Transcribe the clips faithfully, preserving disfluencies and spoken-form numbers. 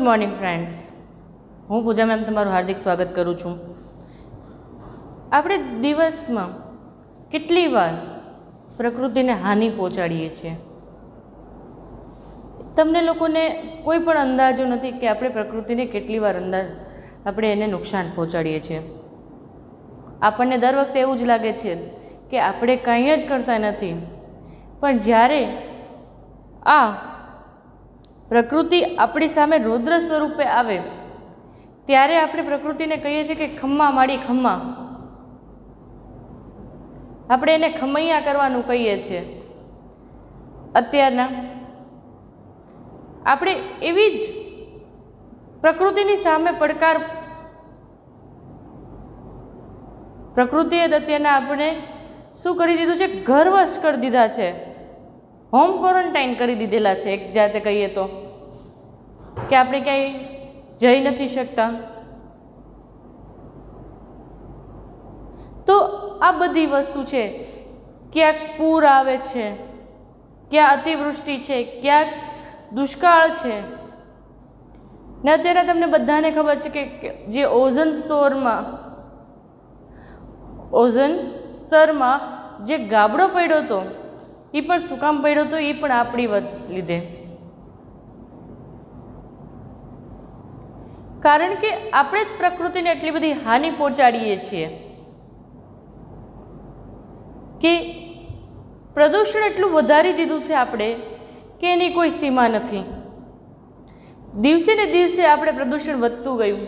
Morning friends, हूँ पूजा ma'am तमाરું हार्दिक स्वागत करूँ छूँ। આપણે દિવસમાં કેટલી વાર પ્રકૃતિને હાનિ પહોંચાડીએ છીએ? તમને લોકોને કોઈ પણ અંદાજો નથી કે આપણે પ્રકૃતિને કેટલી વાર અંદાજ આપણે એને નુકસાન પહોંચાડીએ છીએ। આપણને દર વખતે એવું જ લાગે છે કે આપણે કંઈ જ કરતા નથી, પણ જ્યારે આ પ્રકૃતિ આપણી સામે રૌદ્ર સ્વરૂપે આવે ત્યારે આપણે પ્રકૃતિને કહીએ છીએ કે ખમ્મા માડી ખમ્મા, આપણે એને ખમૈયા કરવાનું કહીએ છીએ। અત્યારના આપણે એવી જ પ્રકૃતિની સામે પડકાર પ્રકૃતિએ અત્યારના આપણે શું કરી દીધું છે? ઘરવશ કરી દીધા છે, હોમ ક્વોરન્ટાઇન કરી દીધેલા છે એક જાતે કહીએ તો, કે આપણે ક્યાંય જઈ નથી શકતા। તો આ બધી વસ્તુ છે, ક્યાંક પૂર આવે છે, ક્યાં અતિવૃષ્ટિ છે, ક્યાંક દુષ્કાળ છે ને અત્યારે તમને બધાને ખબર છે કે જે ઓઝોન સ્તરમાં ઓઝોન સ્તરમાં જે ગાબડો પડ્યો હતો એ પણ શું કામ પડ્યો હતો? એ પણ આપણી લીધે, કારણ કે આપણે જ પ્રકૃતિને એટલી બધી હાનિ પહોંચાડીએ છીએ કે પ્રદૂષણ એટલું વધારી દીધું છે આપણે કે એની કોઈ સીમા નથી। દિવસે ને દિવસે આપણે પ્રદૂષણ વધતું ગયું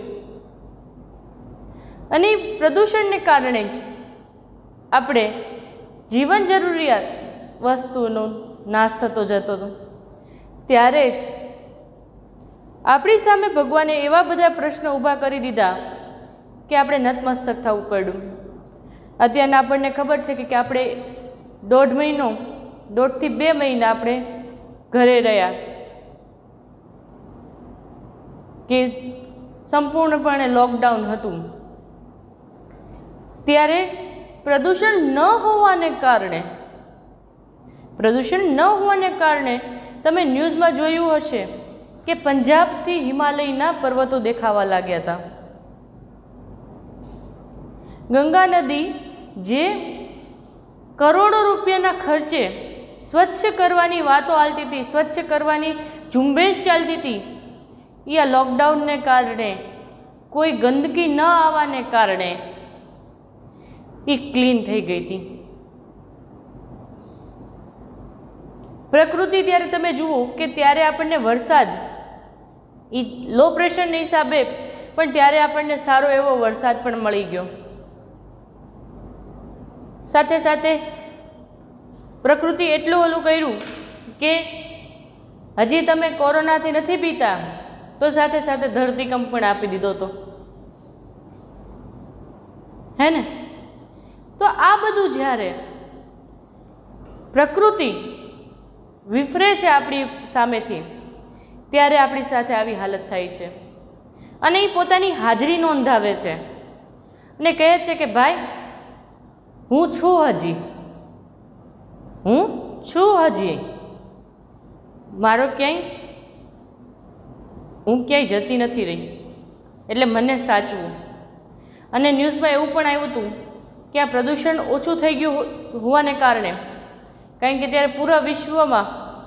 અને પ્રદૂષણને કારણે જ આપણે જીવન જરૂરિયાત વસ્તુઓનો નાશ થતો જતો હતો। ત્યારે જ આપણી સામે ભગવાને એવા બધા પ્રશ્નો ઊભા કરી દીધા કે આપણે નતમસ્તક થવું પડ્યું। અત્યારના આપણને ખબર છે કે આપણે દોઢ મહિનો દોઢથી બે મહિના આપણે ઘરે રહ્યા, કે સંપૂર્ણપણે લોકડાઉન હતું। ત્યારે પ્રદૂષણ ન હોવાને કારણે પ્રદૂષણ ન હોવાને કારણે તમે ન્યૂઝમાં જોયું હશે કે પંજાબથી હિમાલયના પર્વતો દેખાવા લાગ્યા હતા। ગંગા નદી જે કરોડો રૂપિયાના ખર્ચે સ્વચ્છ કરવાની વાતો ચાલતી હતી, સ્વચ્છ કરવાની ઝુંબેશ ચાલતી હતી, એ આ લોકડાઉનને કારણે, કોઈ ગંદકી ન આવવાને કારણે એ ક્લીન થઈ ગઈ હતી। પ્રકૃતિ ત્યારે તમે જુઓ કે ત્યારે આપણને વરસાદ એ લો પ્રેશરને હિસાબે પણ ત્યારે આપણને સારો એવો વરસાદ પણ મળી ગયો। સાથે સાથે પ્રકૃતિ એટલું ઓલું કર્યું કે હજી તમે કોરોનાથી નથી પીતા તો સાથે સાથે ધરતીકંપ પણ આપી દીધો હતો, હે ને? તો આ બધું જ્યારે પ્રકૃતિ વિફરે છે આપણી સામેથી ત્યારે આપણી સાથે આવી હાલત થાય છે અને એ પોતાની હાજરી નોંધાવે છે અને કહે છે કે ભાઈ હું છું, હજી હું છું, હજી મારો ક્યાંય હું ક્યાંય જતી નથી રહી, એટલે મને સાચવું। અને ન્યૂઝમાં એવું પણ આવ્યું હતું કે આ પ્રદૂષણ ઓછું થઈ ગયું હોવાને કારણે, કારણ કે ત્યારે પૂરા વિશ્વમાં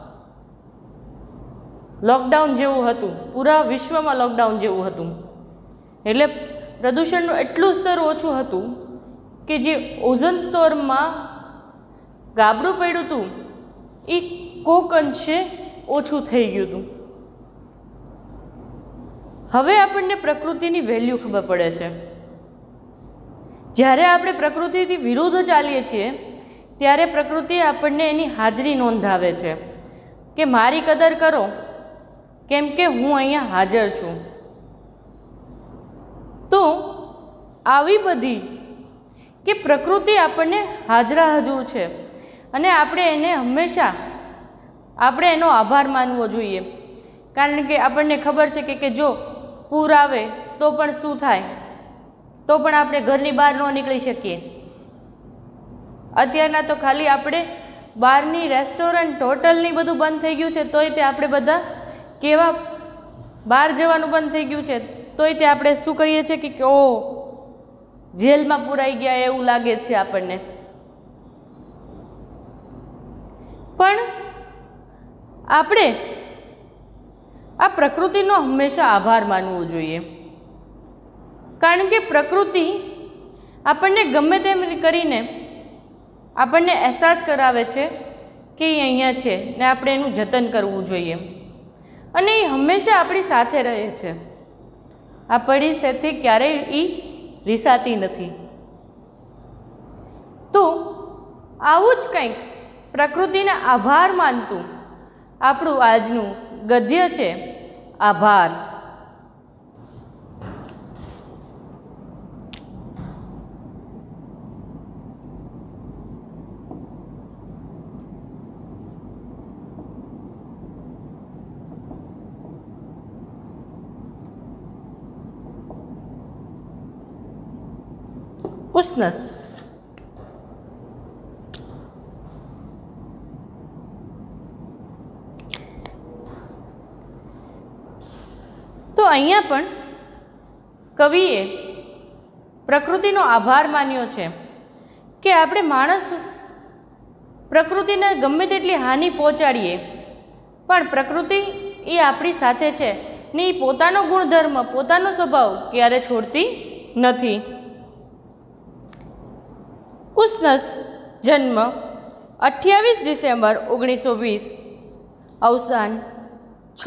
લોકડાઉન જેવું હતું, પૂરા વિશ્વમાં લોકડાઉન જેવું હતું, એટલે પ્રદૂષણનું એટલું સ્તર ઓછું હતું કે જે ઓઝોન સ્તરમાં ગાબડું પડ્યું હતું એ કોક અંશે ઓછું થઈ ગયું હતું। હવે આપણને પ્રકૃતિની વેલ્યુ ખબર પડે છે। જ્યારે આપણે પ્રકૃતિથી વિરુદ્ધ ચાલીએ છીએ ત્યારે પ્રકૃતિ આપણને એની હાજરી નોંધાવે છે કે મારી કદર કરો, કેમ કે હું અહીંયા હાજર છું। તો આવી બધી કે પ્રકૃતિ આપણને હાજરા હજુર છે અને આપણે એને હંમેશા આપણે એનો આભાર માનવો જોઈએ, કારણ કે આપણને ખબર છે કે કે જો પૂર આવે તો પણ શું થાય, તો પણ આપણે ઘરની બહાર ન નીકળી શકીએ। અત્યારના તો ખાલી આપણે બહારની રેસ્ટોરન્ટ હોટલની બધું બંધ થઈ ગયું છે તોય તે આપણે બધા કેવા બહાર જવાનું બંધ થઈ ગયું છે તોય તે આપણે શું કરીએ છીએ કે ઓ જેલમાં પુરાઈ ગયા એવું લાગે છે આપણને. પણ આપણે આ પ્રકૃતિનો હંમેશા આભાર માનવો જોઈએ, કારણ કે પ્રકૃતિ આપણને ગમે તેમ કરીને આપણને અહેસાસ કરાવે છે કે એ અહીંયા છે ને આપણે એનું જતન કરવું જોઈએ, અને એ હંમેશા આપણી સાથે રહે છે. આપણી સાથે ક્યારેય એ રીસાતી નથી. તો આવું જ કંઈક પ્રકૃતિને આભાર માનતું આપણું આજનું ગદ્ય છે, આભાર. ઉષ્ણસ. તો અહીંયા પણ કવિએ પ્રકૃતિનો આભાર માન્યો છે કે આપણે માણસ પ્રકૃતિને ગમે તેટલી હાનિ પહોંચાડીએ પણ પ્રકૃતિ એ આપણી સાથે છે ને એ પોતાનો ગુણધર્મ, પોતાનો સ્વભાવ ક્યારે છોડતી નથી. ઉષ્ણસ જન્મ અઠ્યાવીસ ડિસેમ્બર ઓગણીસો વીસ, અવસાન છ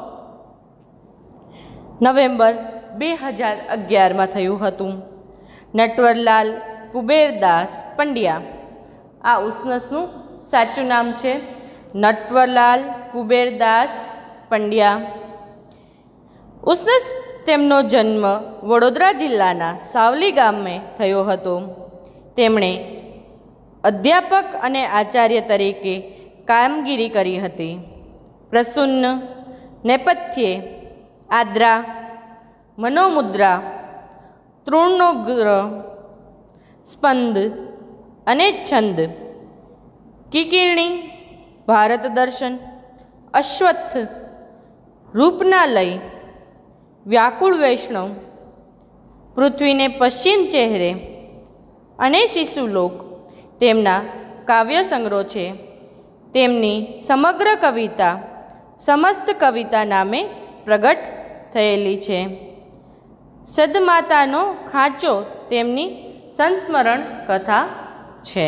નવેમ્બર બે હજાર અગિયારમાં થયું હતું. નટવરલાલ કુબેરદાસ પંડ્યા, આ ઉષ્ણસનું સાચું નામ છે નટવરલાલ કુબેરદાસ પંડ્યા. ઉષ્ણસ તેમનો જન્મ વડોદરા જિલ્લાના સાવલી ગામે થયો હતો. તેમણે અધ્યાપક અને આચાર્ય તરીકે કામગીરી કરી હતી. પ્રસન્ન નેપથ્યે આદ્રા, મનોમુદ્રા, તૃણોગ્ર, સ્પંદ અને છંદ, કિકિરણી, ભારત દર્શન, અશ્વત્થ, રૂપનાલય, વ્યાકુળ વૈષ્ણવ, પૃથ્વીને પશ્ચિમ ચહેરે અને શિશુલોક તેમના કાવ્ય સંગ્રહ છે. તેમની સમગ્ર કવિતા સમસ્ત કવિતા નામે પ્રગટ થયેલી છે. સદમાતાનો ખાંચો તેમની સંસ્મરણ કથા છે.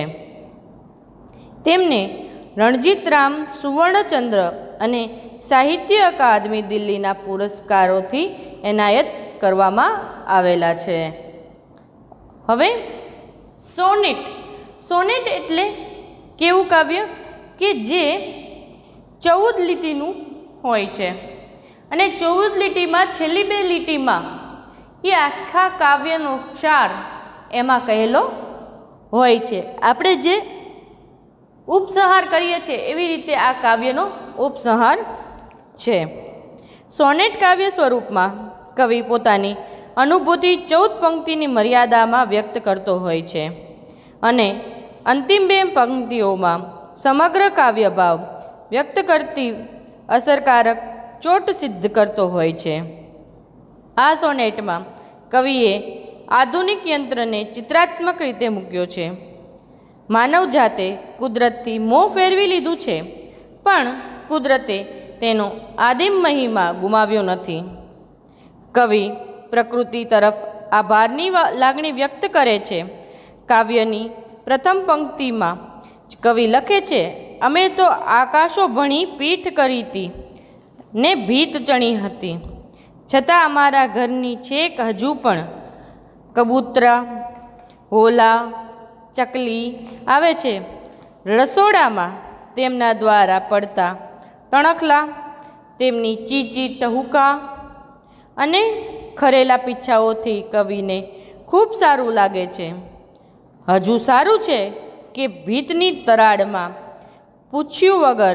તેમને રણજીતરામ સુવર્ણચંદ્ર અને સાહિત્ય અકાદમી દિલ્હીના પુરસ્કારોથી એનાયત કરવામાં આવેલા છે. હવે સોનેટ. સોનેટ એટલે કેવું કાવ્ય કે જે ચૌદ લીટીનું હોય છે, અને ચૌદ લીટીમાં છેલ્લી બે લીટીમાં એ આખા કાવ્યનો ક્ષાર એમાં કહેલો હોય છે. આપણે જે ઉપસંહાર કરીએ છીએ એવી રીતે આ કાવ્યનો ઉપસંહાર છે. સોનેટ કાવ્ય સ્વરૂપમાં કવિ પોતાની અનુભૂતિ ચૌદ પંક્તિની મર્યાદામાં વ્યક્ત કરતો હોય છે, અને અંતિમ બે પંક્તિઓમાં સમગ્ર કાવ્ય ભાવ વ્યક્ત કરતી અસરકારક ચોટ સિદ્ધ કરતો હોય છે. આ સોનેટમાં કવિએ આધુનિક યંત્રને ચિત્રાત્મક રીતે મૂક્યો છે. માનવ જાતે કુદરતથી મોં ફેરવી લીધું છે, પણ કુદરતે તેનો આદિમ મહિમા ગુમાવ્યો નથી. કવિ પ્રકૃતિ તરફ આભારની લાગણી વ્યક્ત કરે છે. કાવ્યની પ્રથમ પંક્તિમાં કવિ લખે છે, અમે તો આકાશો ભણી પીઠ કરી હતી ને ભીત ચણી હતી, છતાં અમારા ઘરની છેક હજુ પણ કબૂતરા, હોલા, ચકલી આવે છે. રસોડામાં તેમના દ્વારા પડતા તણખલા, તેમની ચીચી ટહુકા અને ખરેલા પીછાઓથી કવિને ખૂબ સારું લાગે છે. હજુ સારું છે કે ભીતની તરાડમાં પૂછ્યું વગર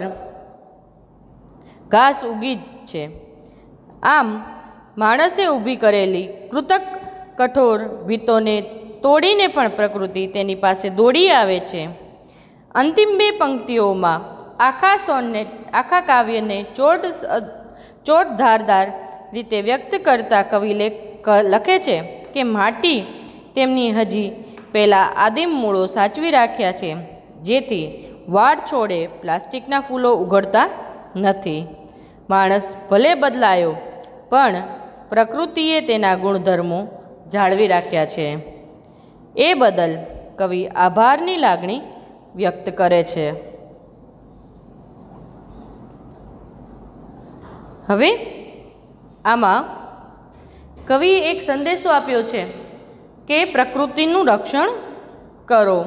ઘાસ ઉગી જ છે. આમ માણસે ઊભી કરેલી કૃતક કઠોર ભીતોને તોડીને પણ પ્રકૃતિ તેની પાસે દોડી આવે છે. અંતિમ બે પંક્તિઓમાં આખા સોનેટ આખા કાવ્યને ચોટ ચોટ ધારદાર રીતે વ્યક્ત કરતા કવિ લખે છે કે માટી તેમની હજી પહેલાં આદિમ મૂળો સાચવી રાખ્યા છે, જેથી વાડ છોડે પ્લાસ્ટિકના ફૂલો ઉઘડતા નથી. માણસ ભલે બદલાયો, પણ પ્રકૃતિએ તેના ગુણધર્મો જાળવી રાખ્યા છે. એ બદલ કવિ આભારની લાગણી વ્યક્ત કરે છે. હવે આમાં કવિએ એક સંદેશો આપ્યો છે કે પ્રકૃતિનું રક્ષણ કરો.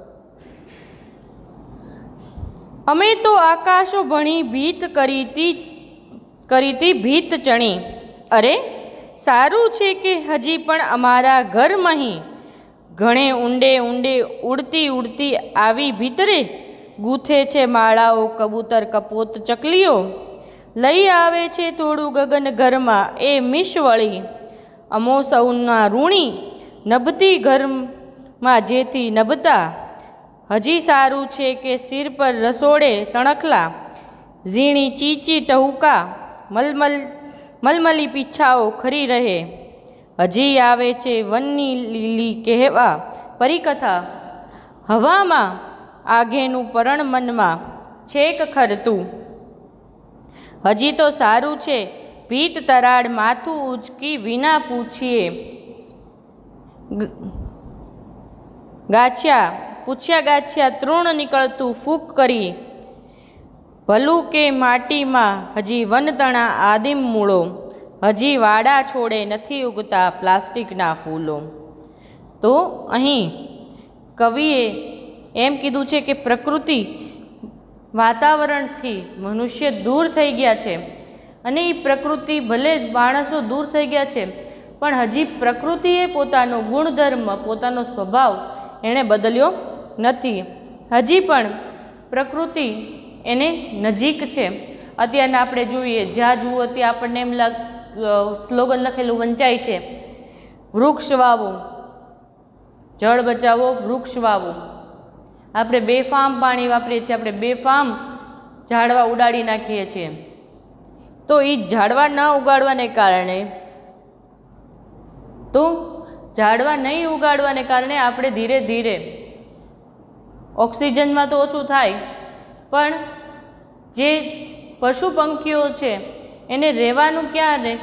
અમે તો આકાશો ભણી ભીત કરીતી કરીતી ભીત ચણી. અરે સારું છે કે હજી પણ અમારા ઘરમહીં ઘણે ઊંડે ઊંડે ઉડતી ઉડતી આવી ભીતરે ગૂંથે છે માળાઓ કબૂતર કપોત ચકલીઓ. લઈ આવે છે થોડું ગગન ઘરમાં એ મિશવળી. અમો સૌના ઋણી નભતી ઘરમાં જેથી નભતા. હજી સારું છે કે સિર પર રસોડે તણખલા ઝીણી ચીચી ટહુકા મલમલ મલમલી પીછાઓ ખરી રહે. હજી આવે છે વનની લીલી કહેવા પરિકથા. હવામાં આગેનું પરણ મનમાં છેક ખરતું. હજી તો સારું છે ભીત તરાડ માથું ઉચકી વિના પૂછીએ ગાછ્યા પૂછ્યા ગાછ્યા તૃણ નીકળતું ફૂંક કરી. ભલું કે માટીમાં હજી વનતણા આદિમ મૂળો, હજી વાડા છોડે નથી ઉગતા પ્લાસ્ટિકના ફૂલો. તો અહીં કવિએ એમ કીધું છે કે પ્રકૃતિ વાતાવરણથી મનુષ્ય દૂર થઈ ગયા છે, અને એ પ્રકૃતિ ભલે માણસો દૂર થઈ ગયા છે, પણ હજી પ્રકૃતિએ પોતાનો ગુણધર્મ પોતાનો સ્વભાવ એણે બદલ્યો નથી. હજી પણ પ્રકૃતિ એને નજીક છે. અત્યારના આપણે જોઈએ, જ્યાં જુઓ ત્યાં આપણને એમ લાગ સ્લોગન લખેલું વંચાય છે, વૃક્ષ વાવો, જળ બચાવો, વૃક્ષ વાવો. આપણે બેફામ પાણી વાપરીએ છીએ, આપણે બેફામ ઝાડવા ઉડાડી નાખીએ છીએ. તો એ ઝાડવા ન ઉગાડવાને કારણે તો ઝાડવા નહીં ઉગાડવાને કારણે આપણે ધીરે ધીરે ઓક્સિજનમાં તો ઓછું થાય, પણ જે પશુ પંખીઓ છે એને રહેવાનું ક્યાં રહે?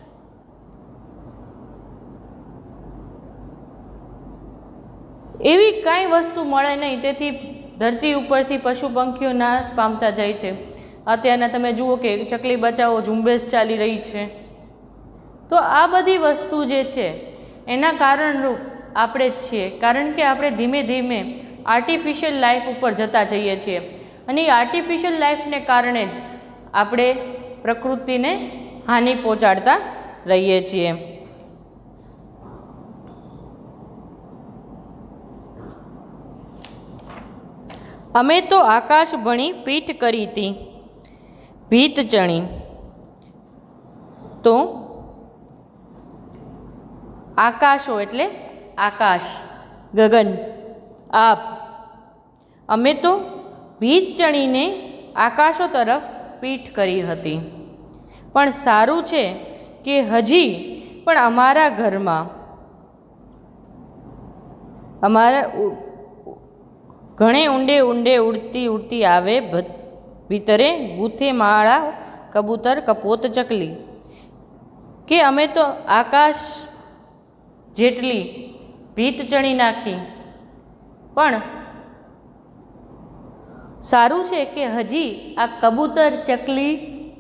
એવી કાંઈ વસ્તુ મળે નહીં. તેથી ધરતી ઉપરથી પશુ પંખીઓ નાશ પામતા જાય છે. અત્યારના તમે જુઓ કે ચકલી બચાવો ઝુંબેશ ચાલી રહી છે. તો આ બધી વસ્તુ જે છે એના કારણરૂપ આપણે જ છીએ, કારણ કે આપણે ધીમે ધીમે આર્ટિફિશિયલ લાઈફ ઉપર જતા જઈએ છીએ, અને એ આર્ટિફિશિયલ લાઈફને કારણે જ આપણે પ્રકૃતિને હાનિ પહોંચાડતા રહીએ છીએ. અમે તો આકાશ ભણી પીઠ કરી તી ભીત ચણી. તો આકાશો એટલે આકાશ, ગગન, આપ. અમે તો ભીત ચણીને આકાશો તરફ પીઠ કરી હતી. પણ સારું છે કે હજી પણ અમારા ઘરમાં અમારા ઘણે ઊંડે ઊંડે ઉડતી ઉડતી આવે ભીતરે ગૂથે માળા કબૂતર કપોત ચકલી. કે અમે તો આકાશ જેટલી ભીત ચણી નાખી, પણ સારું છે કે હજી આ કબૂતર ચકલી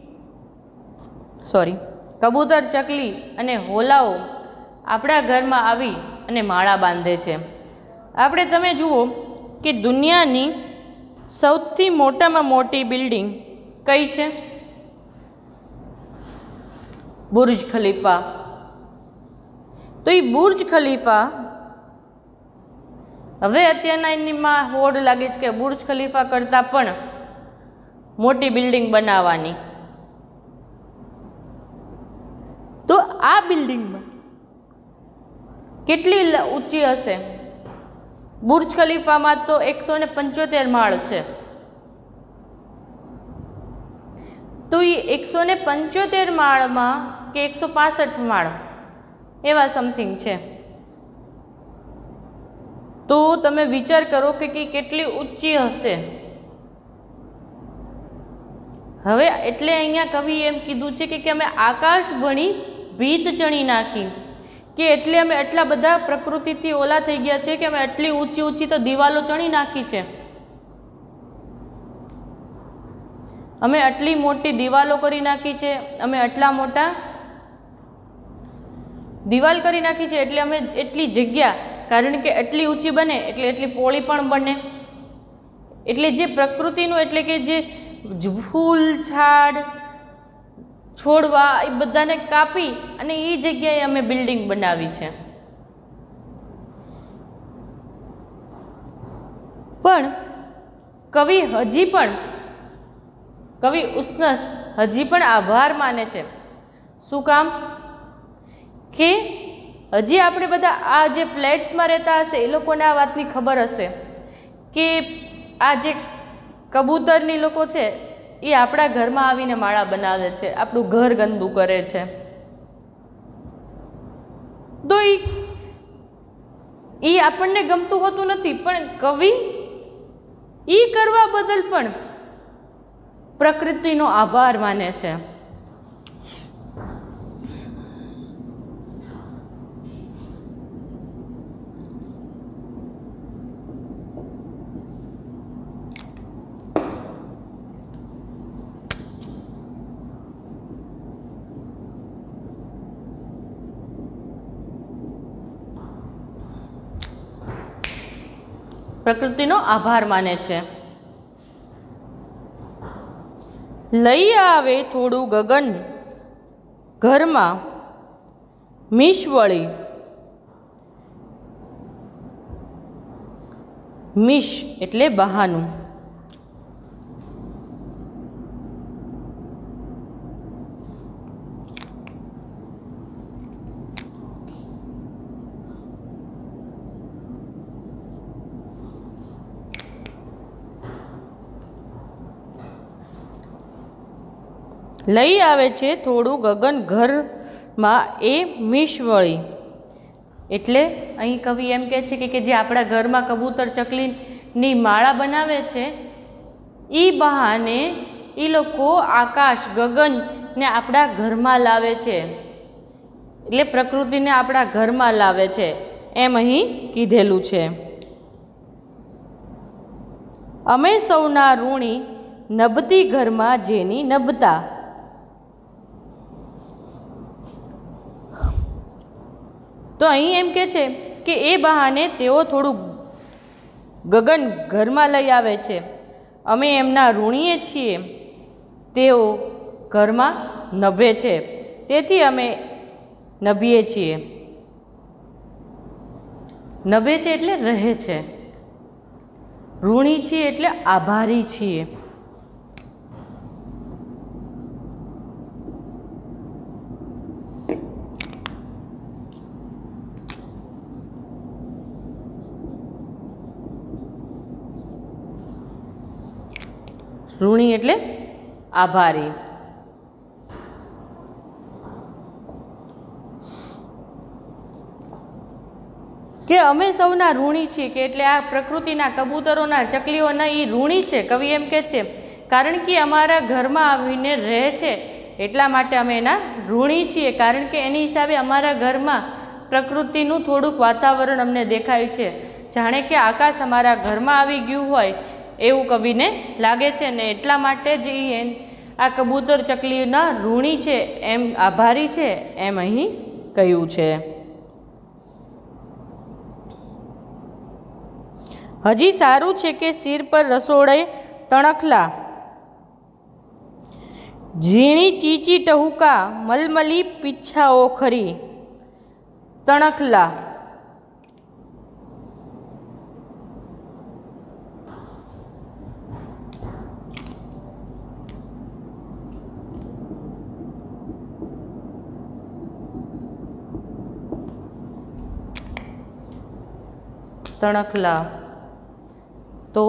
સોરી કબૂતર ચકલી અને હોલાઓ આપણા ઘરમાં આવી અને માળા બાંધે છે. આપણે તમે જુઓ કે દુનિયાની સૌથી મોટામાં મોટી બિલ્ડિંગ કઈ છે? Burj Khalifa. તો એ બુર્જ ખલીફા હવે અત્યારના એનીમાં હોડ લાગે છે કે બુર્જ ખલીફા કરતાં પણ મોટી બિલ્ડિંગ બનાવવાની. તો આ બિલ્ડિંગમાં કેટલી ઊંચી હશે? બુર્જ ખલીફામાં તો એકસો ને પંચોતેર માળ છે. તો એ એકસો ને પંચોતેર માળમાં કે એકસો પાસઠ માળ એવા સમથિંગ છે. તો તમે વિચાર કરો કે કેટલી ઊંચી હશે. હવે એટલે અહીંયા કવિએ એમ કીધું છે કે અમે આકાશ ભણી ભીત ચણી નાખી, કે એટલે અમે એટલા બધા પ્રકૃતિથી ઓલા થઈ ગયા છે કે અમે એટલી ઊંચી ઊંચી તો દિવાલો ચણી નાખી છે. અમે આટલી મોટી દિવાલો કરી નાખી છે, અમે આટલા મોટા દિવાલ કરી નાખી છે. એટલે અમે એટલી જગ્યા, કારણ કે એટલી ઊંચી બને એટલે એટલી પોળી પણ બને. એટલે જે પ્રકૃતિનું, એટલે કે જે ફૂલ છાડ છોડવા એ બધાને કાપી અને એ જગ્યાએ અમે બિલ્ડિંગ બનાવી છે. પણ કવિ હજી પણ કવિ ઉષ્ણસ હજી પણ આભાર માને છે. શું કામ? કે હજી આપણે બધા આ જે ફ્લેટ્સમાં રહેતા હશે એ લોકોને આ વાતની ખબર હશે કે આ જે કબૂતરની લોકો છે એ આપણા ઘરમાં આવીને માળા બનાવે છે, આપણું ઘર ગંદુ કરે છે. તો એ એ આપણને ગમતું હોતું નથી, પણ કવિ એ કરવા બદલ પણ પ્રકૃતિનો આભાર માને છે. પ્રકૃતિનો આભાર માને છે. લઈ આવે થોડું ગગન ઘરમાં મીશ વળી, મીશ એટલે બહાનું. લઈ આવે છે થોડું ગગન ઘરમાં એ મીશ વળી. એટલે અહીં કવિ એમ કહે છે કે જે આપણા ઘરમાં કબૂતર ચકલીની માળા બનાવે છે એ બહાને એ લોકો આકાશ ગગનને આપણા ઘરમાં લાવે છે. એટલે પ્રકૃતિને આપણા ઘરમાં લાવે છે એમ અહીં કીધેલું છે. અમે સૌના ઋણી નભતી ઘરમાં જેની નભતા. તો અહીં એમ કે છે કે એ બહાને તેઓ થોડું ગગન ઘરમાં લઈ આવે છે. અમે એમના ઋણીએ છીએ, તેઓ ઘરમાં નભે છે, તેથી અમે નભીએ છીએ. નભે છે એટલે રહે છે, ઋણી છીએ એટલે આભારી છીએ. ઋણી એટલે આભારી. કે અમે સૌના ઋણી છીએ, કે એટલે આ પ્રકૃતિના કબૂતરોના ચકલીઓના એ ઋણી છે. કવિ એમ કે છે કારણ કે અમારા ઘરમાં આવીને રહે છે એટલા માટે અમે એના ઋણી છીએ, કારણ કે એની હિસાબે અમારા ઘરમાં પ્રકૃતિનું થોડુંક વાતાવરણ અમને દેખાય છે, જાણે કે આકાશ અમારા ઘરમાં આવી ગયું હોય એવું કવિને લાગે છે. ને એટલા માટે જ એ આ કબૂતર ચકલીના ઋણી છે, એમ આભારી છે, એમ અહીં કહ્યું છે. હજી સારું છે કે શિર પર રસોડે તણખલા, ઝીણી ચીચી ટહુકા મલમલી પીછાઓ ખરી. તણખલા તણખલા તો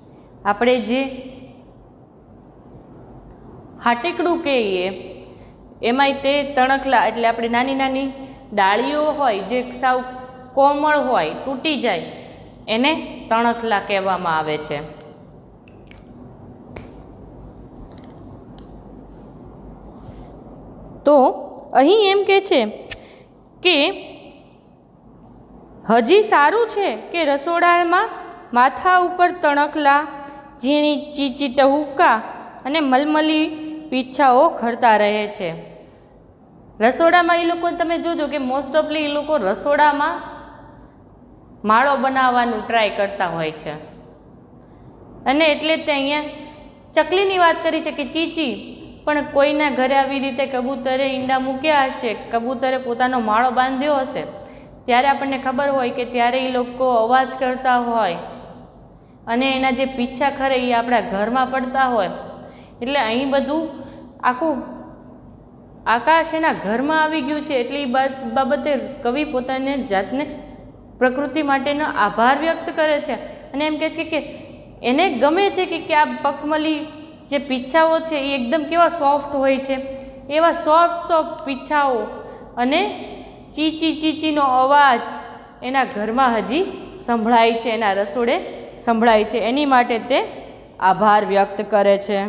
આપણે જે હાટીકડું કહીએ એમાંય તે તણખલા એટલે આપણે નાની નાની ડાળીઓ હોય જે સાવ કોમળ હોય, તૂટી જાય, એને તણખલા કહેવામાં આવે છે. તો અહીં એમ કહે છે કે હજી સારું છે કે રસોડામાં માથા ઉપર તણખલા, ઝીણી ચીચી ટહુકા અને મલમલી પીછાઓ ખરતા રહે છે. રસોડામાં એ લોકો તમે જોજો કે મોસ્ટ ઓફલી એ લોકો રસોડામાં માળો બનાવવાનું ટ્રાય કરતા હોય છે. અને એટલે તે અહીંયા ચકલીની વાત કરી છે કે ચીચી, પણ કોઈના ઘરે આવી રીતે કબૂતરે ઈંડા મૂક્યા હશે, કબૂતરે પોતાનો માળો બાંધ્યો હશે, ત્યારે આપણને ખબર હોય કે ત્યારે એ લોકો અવાજ કરતા હોય અને એના જે પીછા ખરે એ આપણા ઘરમાં પડતા હોય. એટલે અહીં બધું આખું આકાશ એના ઘરમાં આવી ગયું છે. એટલે એ બાબતે કવિ પોતાને જાતને પ્રકૃતિ માટેનો આભાર વ્યક્ત કરે છે અને એમ કહે છે કે એને ગમે છે કે કે આ પકમલી જે પીછાઓ છે એ એકદમ કેવા સોફ્ટ હોય છે, એવા સોફ્ટ સોફ્ટ પીછાઓ અને ચીચી ચીચીનો અવાજ એના ઘરમાં હજી સંભળાય છે, એના રસોડે સંભળાય છે. એની માટે તે આભાર વ્યક્ત કરે છે.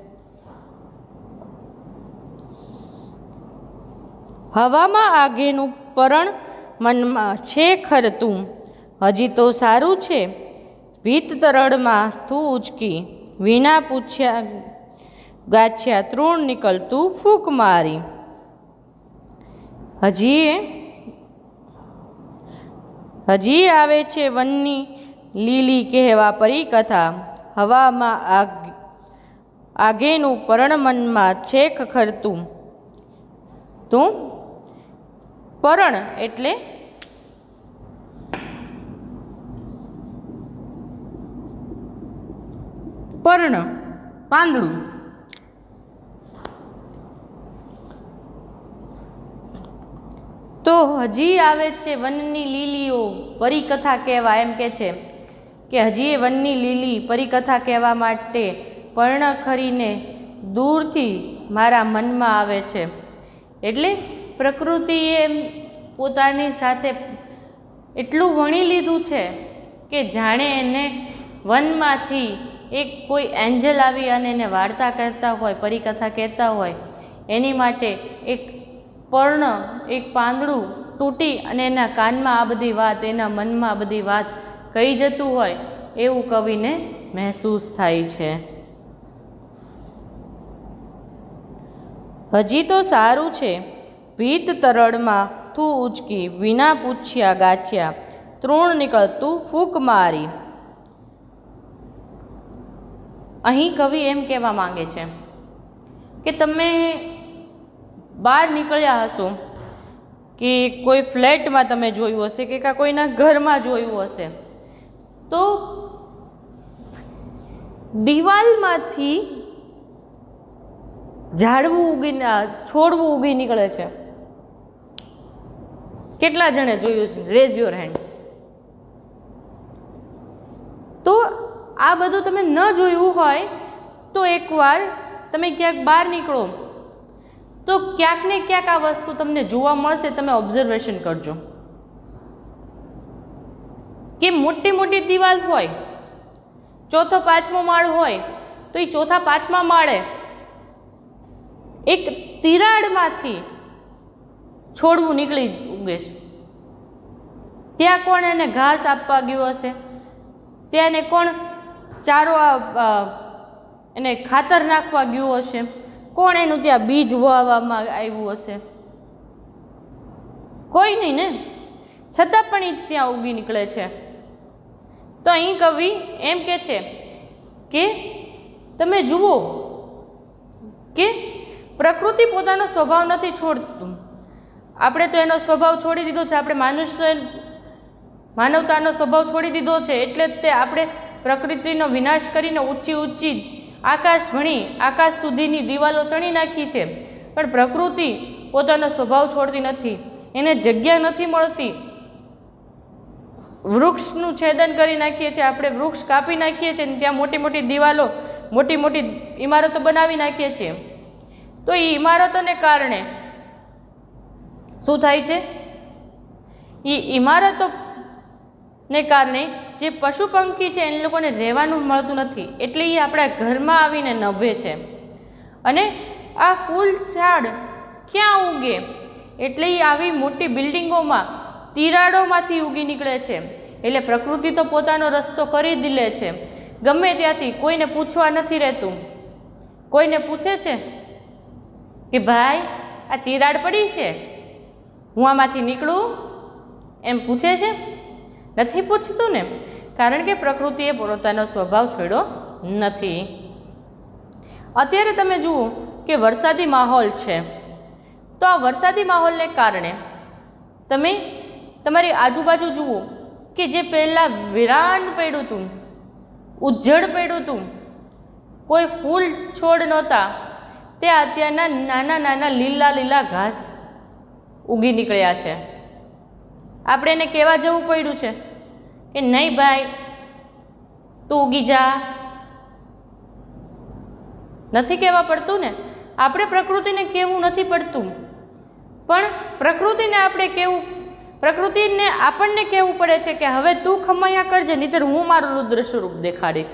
હવામાં આગેનું પરણ મનમાં છે ખરતું, હજી તો સારું છે ભીત તરડમાં તું ઉચકી, વિના પૂછ્યા ગાછ્યા તૃણ નીકળતું ફૂંક મારી. હજી હજી આવે છે વનની લીલી કહેવા પરિકથા, હવામાં આગ આગેનું પરણ મનમાં છે ખરતું. તો પરણ એટલે પર્ણ, પાંદડું. તો હજી આવે છે વનની લીલીઓ પરિકથા કહેવા. એમ કે છે કે હજી એ વનની લીલી પરિકથા કહેવા માટે પર્ણ ખરીને દૂરથી મારા મનમાં આવે છે. એટલે પ્રકૃતિએ પોતાની સાથે એટલું વણી લીધું છે કે જાણે એને વનમાંથી એક કોઈ એન્જલ આવી અને એને વાર્તા કહેતા હોય, પરિકથા કહેતા હોય. એની માટે એક પર્ણ, એક પાંદડું તૂટી અને એના કાનમાં આ બધી વાત, એના મનમાં આ બધી વાત કહી જતું હોય એવું કવિને મહેસૂસ થાય છે. હજી તો સારું છે ભીત તરડમાં તું ઉચકી, વિના પૂછ્યા ગાછ્યા તૃણ નીકળતું ફૂંક મારી. અહીં કવિ એમ કહેવા માંગે છે કે તમે બહાર નીકળ્યા હશો, કે કોઈ ફ્લેટમાં તમે જોયું હશે કે કોઈના ઘરમાં જોયું હશે, તો દિવાલમાંથી ઝાડવું ઉગીને, છોડવું ઉગી નીકળે છે. કેટલા જણે જોયું છે? Raise your hand. તો આ બધું તમે ન જોયું હોય તો એકવાર તમે ક્યાંક બહાર નીકળો તો ક્યાંક ને ક્યાંક આ વસ્તુ તમને જોવા મળશે. તમે ઓબ્ઝર્વેશન કરજો કે મોટી મોટી દિવાલ હોય, ચોથો પાંચમો માળ હોય, તો એ ચોથા પાંચમા માળે એક તિરાડમાંથી છોડવું નીકળી ઉગે છે. ત્યાં કોણ એને ઘાસ આપવા ગયું હશે, ત્યાં એને કોણ ચારો એને ખાતર નાખવા ગયું હશે, કોણ એનું ત્યાં બીજ વાવવામાં આવ્યું હશે? કોઈ નહીં ને, છતાં પણ એ ત્યાં ઉગી નીકળે છે. તો અહીં કવિ એમ કે છે કે તમે જુઓ કે પ્રકૃતિ પોતાનો સ્વભાવ નથી છોડતું. આપણે તો એનો સ્વભાવ છોડી દીધો છે, આપણે મનુષ્ય માનવતાનો સ્વભાવ છોડી દીધો છે. એટલે જ તે આપણે પ્રકૃતિનો વિનાશ કરીને ઊંચી ઊંચી આકાશ ભણી આકાશ સુધીની દિવાલો ચણી નાખી છે. પણ પ્રકૃતિ પોતાનો સ્વભાવ છોડતી નથી, એને જગ્યા નથી મળતી. વૃક્ષનું છેદન કરી નાખીએ છીએ આપણે, વૃક્ષ કાપી નાખીએ છીએ, ત્યાં મોટી મોટી દિવાલો, મોટી મોટી ઇમારતો બનાવી નાખીએ છીએ. તો એ ઇમારતોને કારણે શું થાય છે? એ ઇમારતોને કારણે જે પશુ પંખી છે એ લોકોને રહેવાનું મળતું નથી, એટલે એ આપણા ઘરમાં આવીને નભે છે. અને આ ફૂલ ઝાડ ક્યાં ઉગે? એટલે એ આવી મોટી બિલ્ડિંગોમાં તિરાડોમાંથી ઉગી નીકળે છે. એટલે પ્રકૃતિ તો પોતાનો રસ્તો કરી જ લે છે ગમે ત્યાંથી, કોઈને પૂછવા નથી રહેતું. કોઈને પૂછે છે કે ભાઈ આ તિરાડ પડી છે, હું આમાંથી નીકળું? એમ પૂછે છે? નથી પૂછતું ને, કારણ કે પ્રકૃતિએ પોતાનો સ્વભાવ છોડ્યો નથી. અત્યારે તમે જુઓ કે વરસાદી માહોલ છે, તો આ વરસાદી માહોલને કારણે તમે તમારી આજુબાજુ જુઓ કે જે પહેલાં વિરાન પડ્યું હતું, ઉજ્જડ પડ્યું હતું, કોઈ ફૂલ છોડ નહોતા, તે અત્યારના નાના નાના લીલા લીલા ઘાસ ઉગી નીકળ્યા છે. આપણે એને કહેવા જવું પડ્યું છે કે નહીં ભાઈ તું ઉગી જા? નથી કહેવા પડતું ને. આપણે પ્રકૃતિને કહેવું નથી પડતું, પણ પ્રકૃતિને આપણે કહેવું પ્રકૃતિને આપણને કહેવું પડે છે કે હવે તું ખમૈયા કરજે, નહીંતર હું મારું રુદ્ર સ્વરૂપ દેખાડીશ.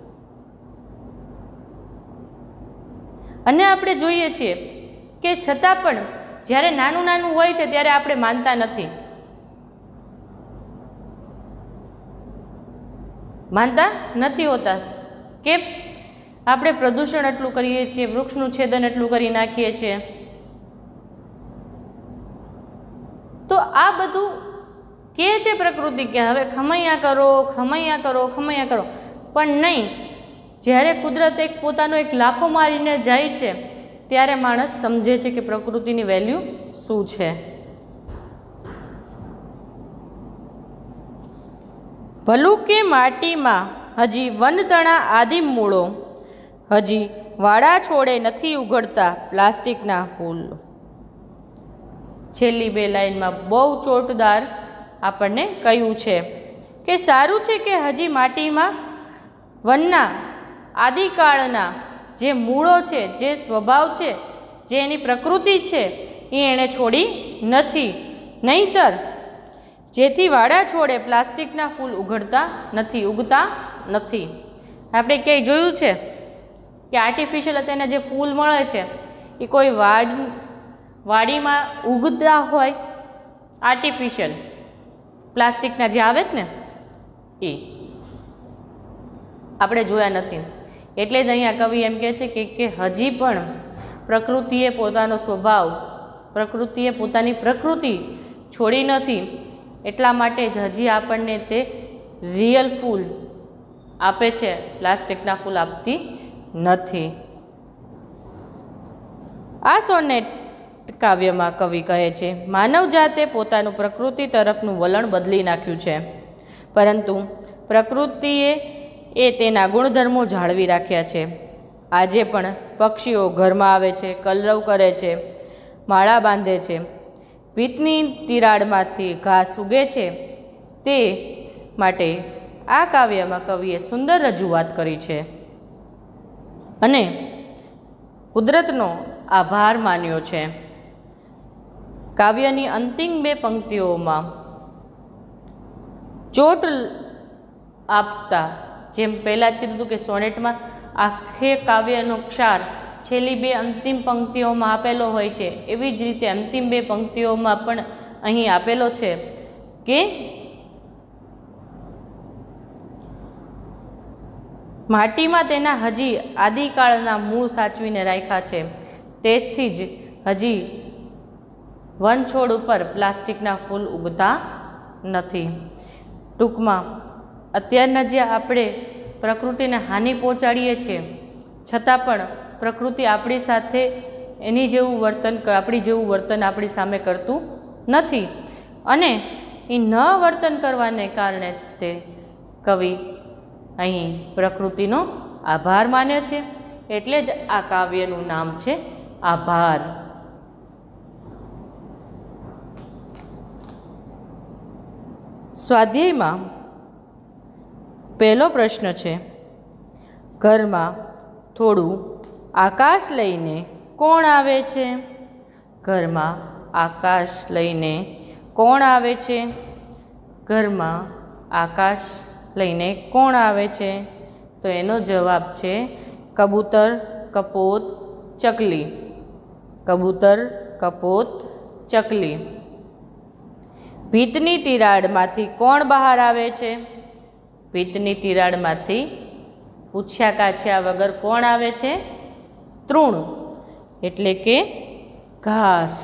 અને આપણે જોઈએ છીએ કે છતાં પણ જ્યારે નાનું નાનું હોય છે ત્યારે આપણે માનતા નથી. માનતા નથી હોતા. કેમ? આપણે પ્રદૂષણ એટલું કરીએ છીએ, વૃક્ષનું છેદન એટલું કરી નાખીએ છીએ. તો આ બધું કહે છે પ્રકૃતિ કે હવે ખમૈયા કરો, ખમૈયા કરો, ખમૈયા કરો. પણ નહીં, જ્યારે કુદરત એક પોતાનો એક લાફો મારીને જાય છે ત્યારે માણસ સમજે છે કે પ્રકૃતિની વેલ્યુ શું છે. ભલું કે માટીમાં હજી વનતણા આદિ મૂળો, હજી વાડા છોડે નથી ઉઘડતા પ્લાસ્ટિકના ફૂલ. છેલ્લી બે લાઈનમાં બહુ ચોટદાર આપણને કહ્યું છે કે સારું છે કે હજી માટીમાં વનના આદિકાળના જે મૂળો છે, જે સ્વભાવ છે, જે એની પ્રકૃતિ છે એ એણે છોડી નથી. નહીંતર જેથી વાડા છોડે પ્લાસ્ટિકના ફૂલ ઉઘડતા નથી, ઉગતા નથી. આપણે ક્યાંય જોયું છે કે આર્ટિફિશિયલ અત્યારના જે ફૂલ મળે છે એ કોઈ વાડ વાડીમાં ઉગતા હોય? આર્ટિફિશિયલ પ્લાસ્ટિકના જે આવે જ ને એ આપણે જોયા નથી. એટલે જ અહીંયા કવિ એમ કહે છે કે કે હજી પણ પ્રકૃતિએ પોતાનો સ્વભાવ, પ્રકૃતિએ પોતાની પ્રકૃતિ છોડી નથી. એટલા માટે જ હજી આપણને તે રિયલ ફૂલ આપે છે, પ્લાસ્ટિકના ફૂલ આપતી નથી. આ સોનેટ કાવ્યમાં કવિ કહે છે માનવ જાતે પોતાનું પ્રકૃતિ તરફનું વલણ બદલી નાખ્યું છે, પરંતુ પ્રકૃતિએ એ તેના ગુણધર્મો જાળવી રાખ્યા છે. આજે પણ પક્ષીઓ ઘરમાં આવે છે, કલરવ કરે છે, માળા બાંધે છે, ભીતની તિરાડમાંથી ઘાસ ઉગે છે. તે માટે આ કાવ્યમાં કવિએ સુંદર રજૂઆત કરી છે અને કુદરતનો આભાર માન્યો છે. કાવ્યની અંતિમ બે પંક્તિઓમાં ચોટ આપતા, જેમ પહેલાં જ કીધું હતું કે સોનેટમાં આખે કાવ્યનો ક્ષાર છેલ્લી બે અંતિમ પંક્તિઓમાં આપેલો હોય છે, એવી જ રીતે અંતિમ બે પંક્તિઓમાં પણ અહીં આપેલો છે કે માટીમાં તેના હજી આદિકાળના મૂળ સાચવીને રાખ્યા છે, તેથી જ હજી વન છોડ ઉપર પ્લાસ્ટિકના ફૂલ ઉગતા નથી. ટૂંકમાં અત્યારના જે આપણે પ્રકૃતિને હાનિ પહોંચાડીએ છીએ, છતાં પણ પ્રકૃતિ આપણી સાથે એની જેવું વર્તન આપણી જેવું વર્તન આપણી સામે કરતું નથી. અને એ ન વર્તન કરવાને કારણે તે કવિ અહીં પ્રકૃતિનો આભાર માને છે. એટલે જ આ કાવ્યનું નામ છે આભાર. સ્વાધ્યાયમાં પહેલો પ્રશ્ન છે, ઘરમાં થોડું આકાશ લઈને કોણ આવે છે? ઘરમાં આકાશ લઈને કોણ આવે છે? ઘરમાં આકાશ લઈને કોણ આવે છે? તો એનો જવાબ છે કબૂતર, કપોત, ચકલી. કબૂતર, કપોત, ચકલી. ભીતની તિરાડમાંથી કોણ બહાર આવે છે? ભીતની તિરાડમાંથી પૂછ્યા કાછ્યા વગર કોણ આવે છે? તૃણ, એટલે કે ઘાસ.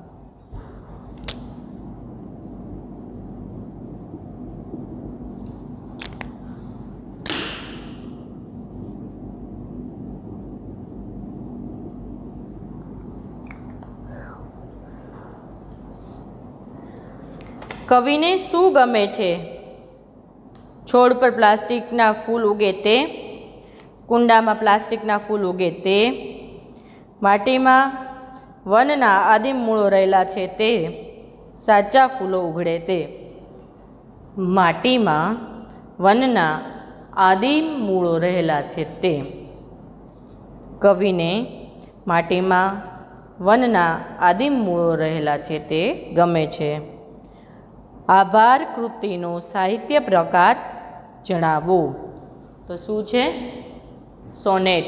કવિને શું ગમે છે? છોડ પર પ્લાસ્ટિકના ફૂલ ઉગે તે, કુંડામાં પ્લાસ્ટિકના ફૂલ ઉગે તે, માટીમાં વનના આદિમ મૂળો રહેલા છે તે, સાચા ફૂલો ઉઘડે તે. માટીમાં વનના આદિમ મૂળો રહેલા છે તે. કવિને માટીમાં વનના આદિમ મૂળો રહેલા છે તે ગમે છે. આભાર કૃતિનો સાહિત્ય પ્રકાર જણાવો. તો શું છે? સોનેટ.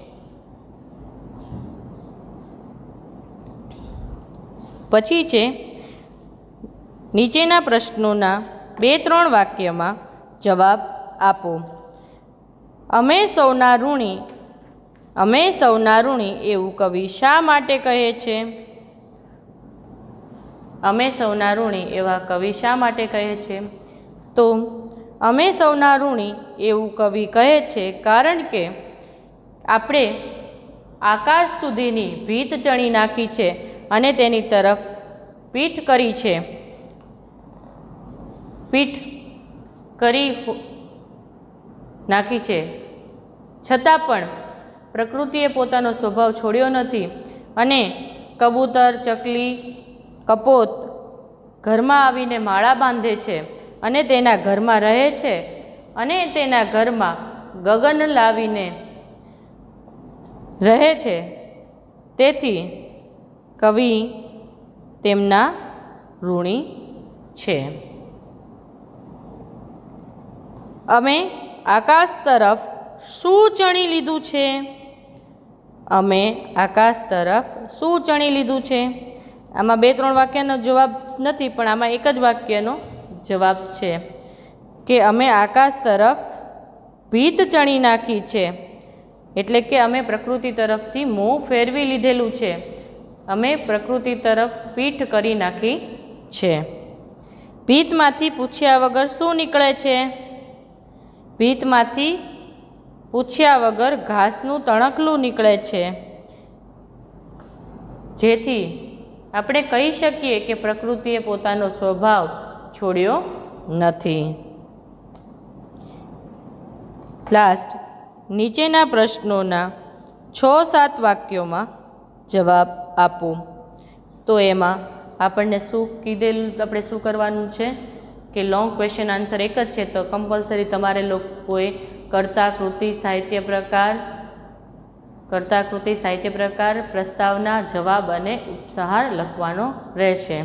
પછી છે નીચેના પ્રશ્નોના બે ત્રણ વાક્યમાં જવાબ આપો. અમે સૌના ઋણી, અમે સૌના ઋણી એવું કવિ શા માટે કહે છે? અમે સૌના ઋણી એવા કવિ શા માટે કહે છે? તો અમે સૌના ઋણી એવું કવિ કહે છે કારણ કે આપણે આકાશ સુધીની ભીત ચણી નાખી છે અને તેની તરફ પીઠ કરી છે. પીઠ કરી નાખી છે છતાં પણ પ્રકૃતિએ પોતાનો સ્વભાવ છોડ્યો નથી અને કબૂતર, ચકલી, કપોત ઘરમાં આવીને માળા બાંધે છે અને તેના ઘરમાં રહે છે અને તેના ઘરમાં ગગન લાવીને રહે છે. તેથી કવિ તેમના ઋણી છે. અમે આકાશ તરફ શું ચણી લીધું છે? અમે આકાશ તરફ શું ચણી લીધું છે? આમાં બે ત્રણ વાક્યનો જવાબ નથી, પણ આમાં એક જ વાક્યનો જવાબ છે કે અમે આકાશ તરફ ભીત ચણી નાખી છે. એટલે કે અમે પ્રકૃતિ તરફથી મોં ફેરવી લીધેલું છે. અમે પ્રકૃતિ તરફ પીઠ કરી નાખી છે. ભીતમાંથી પૂછ્યા વગર શું નીકળે છે? ભીતમાંથી પૂછ્યા વગર ઘાસનું તણકલું નીકળે છે. જેથી આપણે કહી શકીએ કે પ્રકૃતિએ પોતાનો સ્વભાવ છોડ્યો નથી. લાસ્ટ નીચેના પ્રશ્નોના છ સાત વાક્યોમાં જવાબ આપો. તો એમાં આપણને શું કીધેલું, આપણે શું કરવાનું છે કે લોંગ ક્વેશ્ચન આન્સર એક જ છે, તો કમ્પલસરી તમારે લોકોએ કર્તા, કૃતિ, સાહિત્ય પ્રકાર, કર્તા, કૃતિ, સાહિત્ય પ્રકાર, પ્રસ્તાવના, જવાબ અને ઉપસંહાર લખવાનો રહેશે.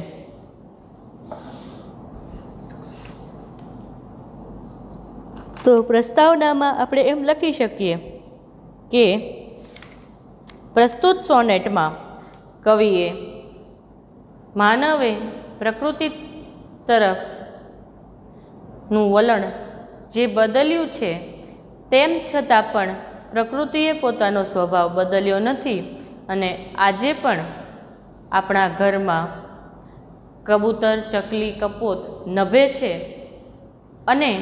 તો પ્રસ્તાવનામાં આપણે એમ લખી શકીએ કે પ્રસ્તુત સોનેટમાં કવિએ માનવે પ્રકૃતિ તરફનું વલણ જે બદલ્યું છે તેમ છતાં પણ પ્રકૃતિએ પોતાનો સ્વભાવ બદલ્યો નથી અને આજે પણ આપણા ઘરમાં કબૂતર, ચકલી, કપોત નભે છે અને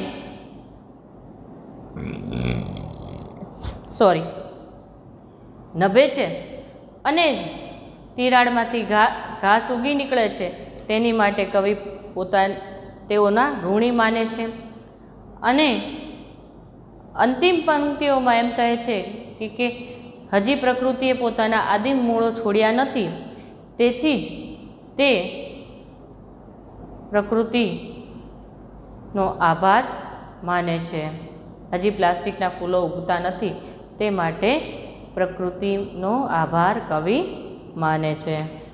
સોરી નભે છે અને તિરાડમાંથી ઘા ઘાસ ઉગી નીકળે છે. તેની માટે કવિ પોતા તેઓના ઋણી માને છે. અને અંતિમ પંક્તિઓમાં એમ કહે છે કે કે હજી પ્રકૃતિએ પોતાના આદિમ મૂળો છોડ્યા નથી, તેથી જ તે પ્રકૃતિનો આભાર માને છે. હજી પ્લાસ્ટિકના ફૂલો ઉગતા નથી તે માટે પ્રકૃતિનો આભાર કવિ માને છે.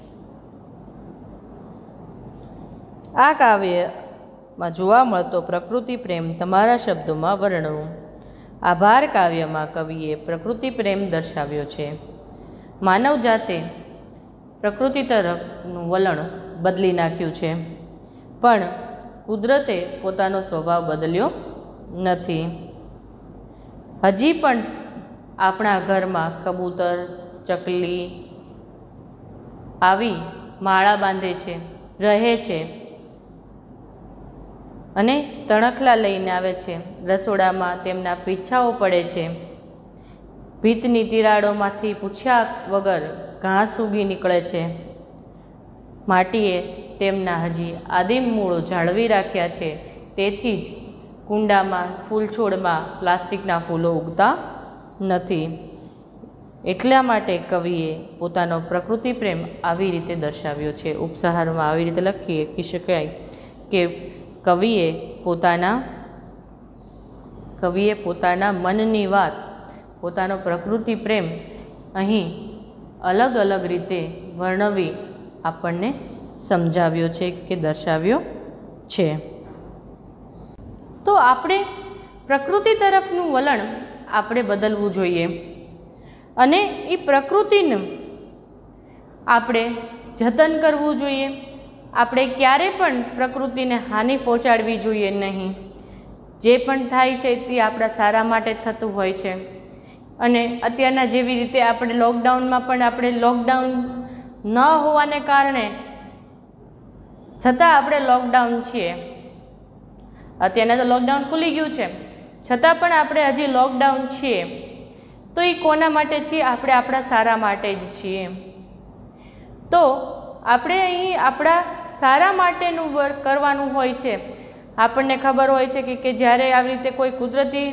આ કાવ્યમાં જોવા મળતો પ્રકૃતિ પ્રેમ તમારા શબ્દોમાં વર્ણવો. આભાર કાવ્યમાં કવિએ પ્રકૃતિ પ્રેમ દર્શાવ્યો છે. માનવ જાતે પ્રકૃતિ તરફનું વલણ બદલી નાખ્યું છે, પણ કુદરતે પોતાનો સ્વભાવ બદલ્યો નથી. હજી પણ આપણા ઘરમાં કબૂતર, ચકલી આવી માળા બાંધે છે, રહે છે અને તણખલા લઈને આવે છે. રસોડામાં તેમના પીછાઓ પડે છે. ભીતની તિરાડોમાંથી પૂછ્યા વગર ઘાસ ઉગી નીકળે છે. માટીએ તેમના હજી આદિમ મૂળો જાળવી રાખ્યા છે. તેથી જ કુંડામાં ફૂલ છોડમાં પ્લાસ્ટિકના ફૂલો ઉગતા નથી. એટલા માટે કવિએ પોતાનો પ્રકૃતિ પ્રેમ આવી રીતે દર્શાવ્યો છે. ઉપસહારમાં આવી રીતે લખી કહી શકાય કે કવિએ પોતાના કવિએ પોતાના મનની વાત, પોતાનો પ્રકૃતિ પ્રેમ અહીં અલગ અલગ રીતે વર્ણવી આપણને સમજાવ્યો છે કે દર્શાવ્યો છે. તો આપણે પ્રકૃતિ તરફનું વલણ આપણે બદલવું જોઈએ અને એ પ્રકૃતિનું આપણે જતન કરવું જોઈએ. આપણે ક્યારે પણ પ્રકૃતિને હાનિ પહોંચાડવી જોઈએ નહીં. જે પણ થાય છે તે આપણા સારા માટે થતું હોય છે. અને અત્યારના જેવી રીતે આપણે લોકડાઉનમાં પણ આપણે લોકડાઉન ન હોવાને કારણે છતાં આપણે લોકડાઉન છીએ. અત્યારના તો લોકડાઉન ખુલી ગયું છે, છતાં પણ આપણે હજી લોકડાઉન છીએ. તો એ કોના માટે છીએ? આપણે આપણા સારા માટે જ છીએ. તો આપણે અહીં આપણા સારા માટેનું વર્ક કરવાનું હોય છે. આપણને ખબર હોય છે કે કે જ્યારે આવી રીતે કોઈ કુદરતી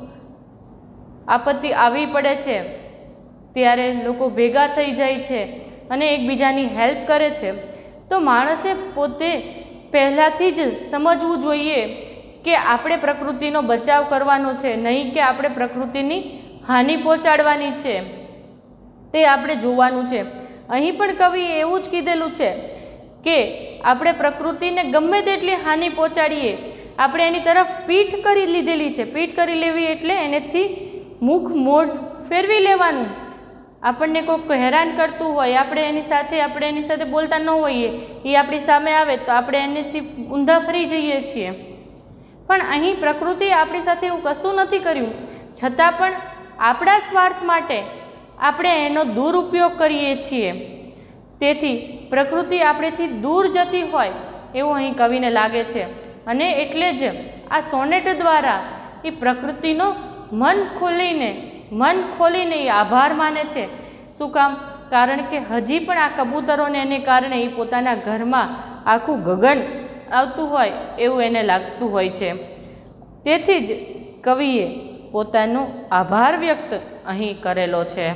આપત્તિ આવી પડે છે ત્યારે લોકો ભેગા થઈ જાય છે અને એકબીજાની હેલ્પ કરે છે. તો માણસે પોતે પહેલાંથી જ સમજવું જોઈએ કે આપણે પ્રકૃતિનો બચાવ કરવાનો છે, નહીં કે આપણે પ્રકૃતિની હાનિ પહોંચાડવાની છે. તે આપણે જોવાનું છે. અહીં પણ કવિએ એવું જ કીધેલું છે કે આપણે પ્રકૃતિને ગમે તેટલી હાનિ પહોંચાડીએ, આપણે એની તરફ પીઠ કરી લીધેલી છે. પીઠ કરી લેવી એટલે એનેથી મુખ મોઢ ફેરવી લેવાનું. આપણને કોઈક હેરાન કરતું હોય, આપણે એની સાથે આપણે એની સાથે બોલતા ન હોઈએ, એ આપણી સામે આવે તો આપણે એનેથી ઊંધા ફરી જઈએ છીએ. પણ અહીં પ્રકૃતિએ આપણી સાથે એવું કશું નથી કર્યું, છતાં પણ આપણા સ્વાર્થ માટે આપણે એનો દુરુપયોગ કરીએ છીએ. તેથી પ્રકૃતિ આપણેથી દૂર જતી હોય એવું અહીં કવિને લાગે છે. અને એટલે જ આ સોનેટ દ્વારા એ પ્રકૃતિનો મન ખોલીને મન ખોલીને એ આભાર માને છે. શું કામ? કારણ કે હજી પણ આ કબૂતરોને એને કારણે એ પોતાના ઘરમાં આખું ગગન આવતું હોય એવું એને લાગતું હોય છે. તેથી જ કવિએ પોતાનો આભાર વ્યક્ત અહીં કરેલો છે.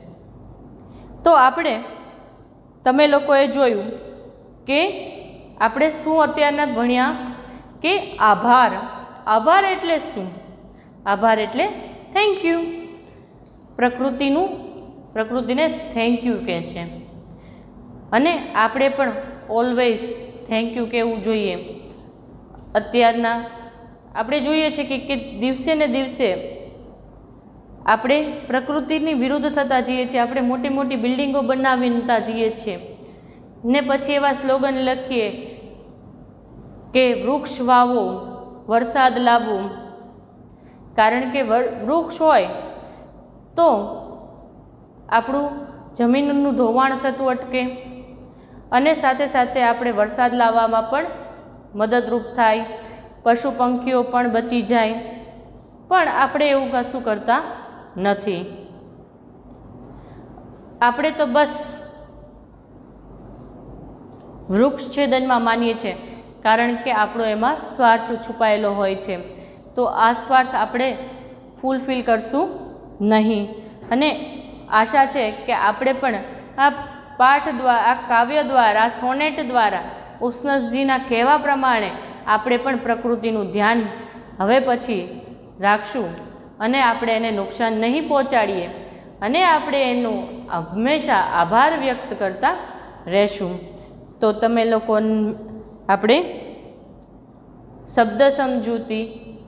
તો આપણે તમે લોકોએ જોયું કે આપણે શું અત્યારના ભણ્યા કે આભાર. આભાર એટલે શું? આભાર એટલે થેન્ક યુ. પ્રકૃતિનું પ્રકૃતિને થેન્ક યુ કહે છે. અને આપણે પણ ઓલવેઝ થેન્ક યુ કહેવું જોઈએ. અત્યારના આપણે જોઈએ છે કે કે દિવસે ને દિવસે આપણે પ્રકૃતિની વિરુદ્ધ થતા જઈએ છીએ. આપણે મોટી મોટી બિલ્ડિંગો બનાવીતા જઈએ છીએ ને પછી એવા સ્લોગન લખીએ કે વૃક્ષ વાવો, વરસાદ લાવો. કારણ કે વૃક્ષ હોય તો આપણું જમીનનું ધોવાણ થતું અટકે અને સાથે સાથે આપણે વરસાદ લાવવામાં પણ મદદરૂપ થાય, પશુ પંખીઓ પણ બચી જાય. પણ આપણે એવું કશું કરતા નથી. આપણે તો બસ વૃક્ષ છેદનમાં માનીએ છીએ, કારણ કે આપણો એમાં સ્વાર્થ છુપાયેલો હોય છે. તો આ સ્વાર્થ આપણે ફૂલફિલ કરશું નહીં. અને આશા છે કે આપણે પણ આ પાઠ દ્વારા, આ કાવ્ય દ્વારા, સોનેટ દ્વારા ઉસ્નસજીના કહેવા પ્રમાણે આપણે પણ પ્રકૃતિનું ધ્યાન હવે પછી રાખશું અને આપણે એને નુકસાન નહીં પહોંચાડીએ અને આપણે એનું હંમેશા આભાર વ્યક્ત કરતા રહેશું. તો તમે લોકો આપણે શબ્દ સમજૂતી,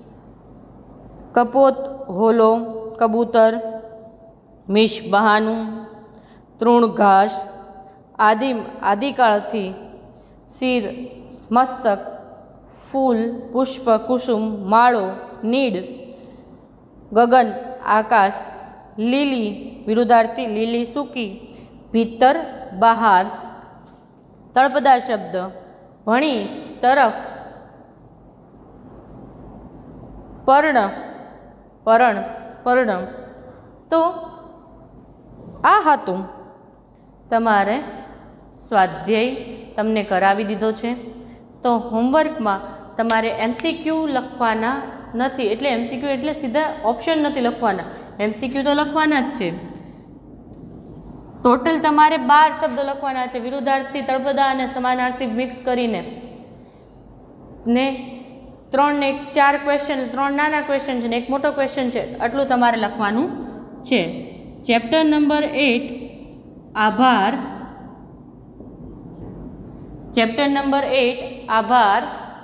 કપોત હોલો, કબૂતર, મિશ બહાનું, તૃણ ઘાસ, આદિમ આદિકાળથી, શિર મસ્તક, ફૂલ પુષ્પ કુસુમ માળો નીડ, ગગન આકાશ, લીલી વિરુદ્ધાર્થી લીલી સૂકી, ભીતર બહાર, તળપદા શબ્દ, ભણી તરફ, પર્ણ પરણ પર્ણ. તો આ હતું તમારે સ્વાધ્યાય તમને કરાવી દીધો છે. તો હોમવર્કમાં તમારે એમસીક્યુ લખવાના નથી, એટલે એમસીક્યુ એટલે સીધા ઓપ્શન નથી લખવાના, એમસીક્યુ તો લખવાના જ છે. ટોટલ તમારે બાર શબ્દ લખવાના છે, વિરુદ્ધાર્થી, તળપદા અને સમાનાર્થી મિક્સ કરીને. ને ત્રણ ને એક ચાર ક્વેશ્ચન, ત્રણ નાના ક્વેશ્ચન છે ને એક મોટો ક્વેશ્ચન છે, આટલું તમારે લખવાનું છે. ચેપ્ટર નંબર એટ આભાર, ચેપ્ટર નંબર એટ આભાર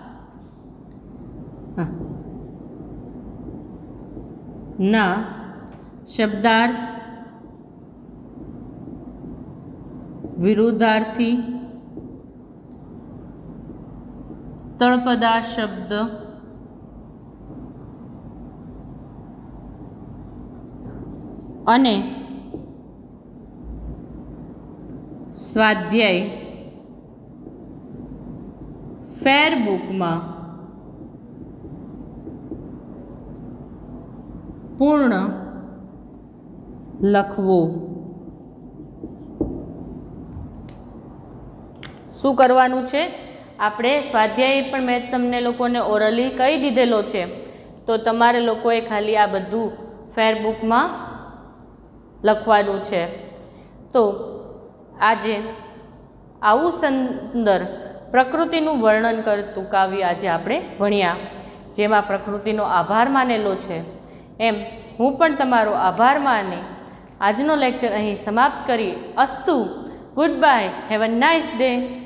ના શબ્દાર્થ, વિરુદ્ધાર્થી, તળપદા શબ્દ અને સ્વાધ્યાય ફેરબુકમાં પૂર્ણ લખવું. શું કરવાનું છે? આપણે સ્વાધ્યાય પણ મેં તમને લોકોને ઓરલી કહી દીધેલો છે, તો તમારે લોકોએ ખાલી આ બધું ફેરબુકમાં લખવાનું છે. તો આજે આવું સુંદર પ્રકૃતિનું વર્ણન કરતું કાવ્ય આજે આપણે ભણ્યા, જેમાં પ્રકૃતિનો આભાર માનેલો છે. એમ હું પણ તમારો આભાર માની આજનો લેક્ચર અહીં સમાપ્ત કરી. અસ્તુ, good bye, have a nice day.